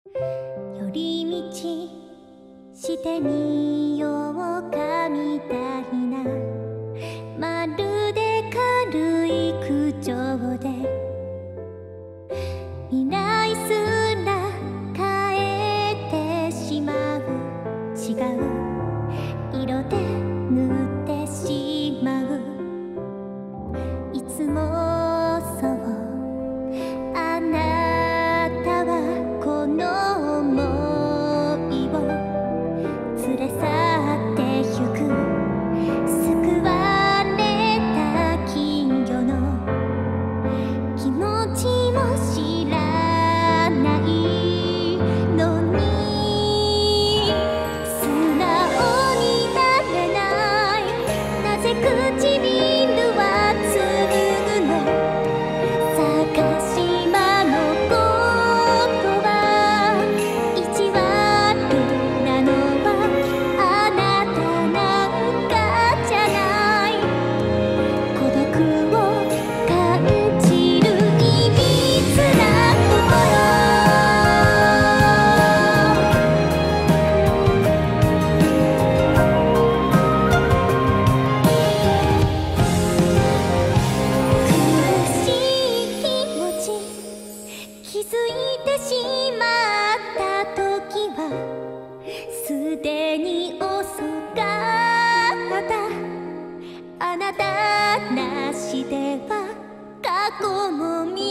寄り道してみようかみたいな、まるで軽い口調で未来すら変えてしまう、違う色で塗ってしまう。いつもそうあなたはこの想いを連れ去ってゆく。救われた金魚の気持ちも知らないのに、素直になれない。なぜ唇はつるの。坂島のことは意地悪なのはあなたなんかじゃない。孤独を感じるいびつな心。苦しい気持ち気づいてしまった時はすでに遅かった。あなたなしでは過去も未